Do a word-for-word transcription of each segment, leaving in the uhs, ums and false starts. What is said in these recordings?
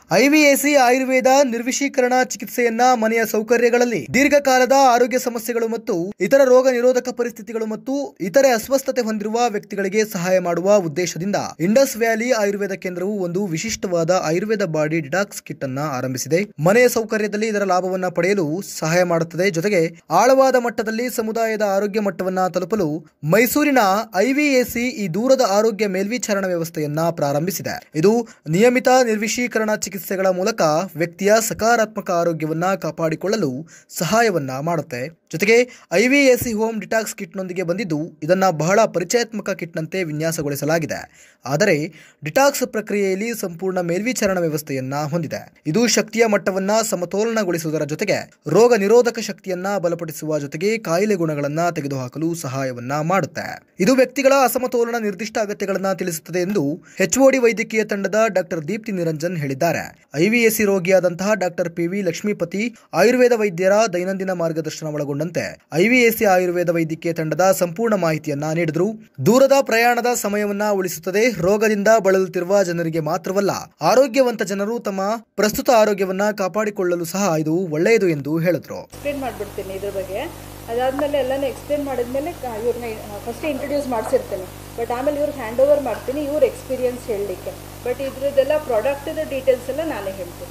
ಐವಿಎಸಿ ಆಯುರ್ವೇದ ನಿರ್ವಿಷೀಕರಣ ಚಿಕಿತ್ಸೆಯನ್ನ ಮನೆಯ ಸೌಕರ್ಯಗಳಲ್ಲಿ ದೀರ್ಘಕಾಲದ ಆರೋಗ್ಯ ಸಮಸ್ಯೆಗಳು ಮತ್ತು ಇತರ ರೋಗ ನಿರೋಧಕ ಪರಿಸ್ಥಿತಿಗಳು ಮತ್ತು ಇತರೆ ಅಸ್ವಸ್ಥತೆ ಹೊಂದಿರುವ ವ್ಯಕ್ತಿಗಳಿಗೆ ಸಹಾಯ ಮಾಡುವ ಉದ್ದೇಶದಿಂದ ಇಂಡಸ್ ವ್ಯಾಲಿ ಆಯುರ್ವೇದ ಕೇಂದ್ರವು ಒಂದು ವಿಶಿಷ್ಟವಾದ ಆಯುರ್ವೇದ ಬಾಡಿ ಡಿಟಾಕ್ಸ್ ಕಿಟ್ ಅನ್ನ ಆರಂಭಿಸಿದೆ. ಮನೆಯ ಸೌಕರ್ಯದಲ್ಲಿ ಇದರ ಲಾಭವನ್ನ ಪಡೆಯಲು ಸಹಾಯ ಮಾಡುತ್ತದೆ. ಜೊತೆಗೆ ಆಳವಾದ ಮಟ್ಟದಲ್ಲಿ ಸಮುದಾಯದ ಆರೋಗ್ಯ ಮಟ್ಟವನ್ನ ತಲುಪಲು ಮೈಸೂರಿನ ಐವಿಎಸಿ ಈ ದೂರದ ಆರೋಗ್ಯ ಮೇಲ್ವಿಚಾರಣಾ ವ್ಯವಸ್ಥೆಯನ್ನ ಪ್ರಾರಂಭಿಸಿದೆ. ಇದು ನಿಯಮಿತ ನಿರ್ವಿಷೀಕರಣ ಚಿಕಿತ್ಸೆಗಳ ಮೂಲಕ ವ್ಯಕ್ತಿಯ ಸಕಾರಾತ್ಮಕ ಆರೋಗ್ಯವನ್ನ ಕಾಪಾಡಿಕೊಳ್ಳಲು ಸಹಾಯವನ್ನ ಮಾಡುತ್ತೆ. ಜೊತೆಗೆ ಐವಿಎಸಿ ಹೋಮ್ ಡಿಟಾಕ್ಸ್ ಕಿಟ್ನೊಂದಿಗೆ ಬಂದಿದ್ದು ಇದನ್ನ ಬಹಳ ಪರಿಚಯಾತ್ಮಕ ಕಿಟ್ನಂತೆ ವಿನ್ಯಾಸಗೊಳಿಸಲಾಗಿದೆ. ಆದರೆ ಡಿಟಾಕ್ಸ್ ಪ್ರಕ್ರಿಯೆಯಲ್ಲಿ ಸಂಪೂರ್ಣ ಮೇಲ್ವಿಚಾರಣಾ ವ್ಯವಸ್ಥೆಯನ್ನ ಹೊಂದಿದೆ. ಇದು ಶಕ್ತಿಯ ಮಟ್ಟವನ್ನ ಸಮತೋಲನಗೊಳಿಸುವುದರ ಜೊತೆಗೆ ರೋಗ ನಿರೋಧಕ ಶಕ್ತಿಯನ್ನ ಬಲಪಡಿಸುವ ಜೊತೆಗೆ ಕಾಯಿಲೆ ಗುಣಗಳನ್ನ ತೆಗೆದುಹಾಕಲು ಸಹಾಯವನ್ನ ಮಾಡುತ್ತೆ. ಇದು ವ್ಯಕ್ತಿಗಳ ಅಸಮತೋಲನ ನಿರ್ದಿಷ್ಟ ಅಗತ್ಯಗಳನ್ನ ತಿಳಿಸುತ್ತದೆ ಎಂದು ಎಚ್ಒಡಿ ವೈದ್ಯಕೀಯ ತಂಡದ ಡಾಕ್ಟರ್ ದೀಪ್ತಿ ನಿರಂಜನ್ ಹೇಳಿದ್ದಾರೆ. ಐವಿಎಸಿ ರೋಗಿಯಾದಂತಹ ಡಾಕ್ಟರ್ ಪಿವಿ ಲಕ್ಷ್ಮೀಪತಿ ಆಯುರ್ವೇದ ವೈದ್ಯರ ದೈನಂದಿನ ಮಾರ್ಗದರ್ಶನ ಒಳಗೊಂಡಂತೆ ಐವಿಎಸಿ ಆಯುರ್ವೇದ ವೈದ್ಯಕೀಯ ತಂಡದ ಸಂಪೂರ್ಣ ಮಾಹಿತಿಯನ್ನ ನೀಡಿದರು. ದೂರದ ಪ್ರಯಾಣದ ಸಮಯವನ್ನ ಉಳಿಸುತ್ತದೆ. ರೋಗದಿಂದ ಬಳಲುತ್ತಿರುವ ಜನರಿಗೆ ಮಾತ್ರವಲ್ಲ, ಆರೋಗ್ಯವಂತ ಜನರು ತಮ್ಮ ಪ್ರಸ್ತುತ ಆರೋಗ್ಯವನ್ನ ಕಾಪಾಡಿಕೊಳ್ಳಲು ಸಹ ಇದು ಒಳ್ಳೆಯದು ಎಂದು ಹೇಳಿದ್ರು. ಎಕ್ಸ್ಪ್ಲೇನ್ ಮಾಡ್ಬಿಡ್ತೀನಿ ಇದ್ರ ಬಗ್ಗೆ. ಅದಾದ್ಮೇಲೆ ಎಲ್ಲಾನು ಎಕ್ಸ್ಪ್ಲೇನ್ ಮಾಡಿದ್ಮೇಲೆ ಇವ್ರನ್ನ ಫಸ್ಟ್ ಇಂಟ್ರೊಡ್ಯೂಸ್ ಮಾಡಿಸಿರ್ತೇನೆ. ಬಟ್ ಆಮೇಲೆ ಇವ್ರಿಗೆ ಹ್ಯಾಂಡ್ ಓವರ್ ಮಾಡ್ತೀನಿ ಇವ್ರ ಎಕ್ಸ್ಪೀರಿಯನ್ಸ್ ಹೇಳಲಿಕ್ಕೆ. ಬಟ್ ಇದ್ರದ್ದೆಲ್ಲ ಪ್ರಾಡಕ್ಟ್ದ ಡೀಟೇಲ್ಸ್ ಎಲ್ಲ ನಾನೇ ಹೇಳ್ತೀನಿ.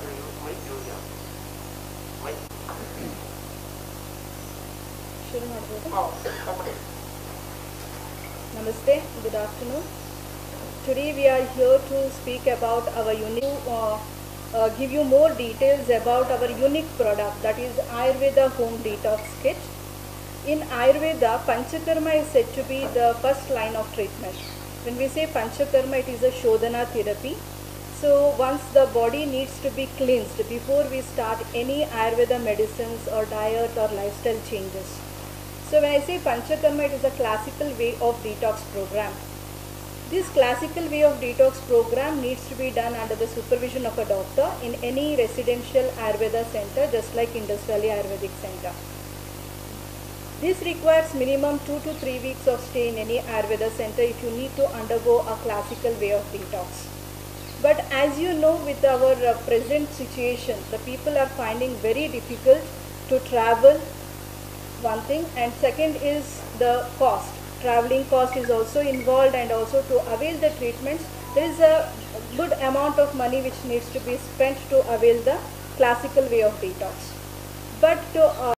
ಶುರು ಮಾಡ್ಬೋದು. ನಮಸ್ತೆ, good afternoon. Today we are here to speak about our unique, uh, uh, give you more details about our unique product, that is Ayurveda Home Detox Kit. In Ayurveda, Panchakarma is said to be the first line of treatment. When we say Panchakarma, it is a Shodhana therapy. So once the body needs to be cleansed before we start any Ayurveda medicines or diet or lifestyle changes. So when I say Panchakarma, it is a classical way of detox program. This classical way of detox program needs to be done under the supervision of a doctor in any residential Ayurveda center, just like Indus Valley Ayurvedic Center. This requires minimum two to three weeks of stay in any Ayurveda center if you need to undergo a classical way of detox. But as you know, with our uh, present situation, the people are finding very difficult to travel, one thing, and second is the cost. Traveling cost is also involved, and also to avail the treatments there is a good amount of money which needs to be spent to avail the classical way of detox. But to uh,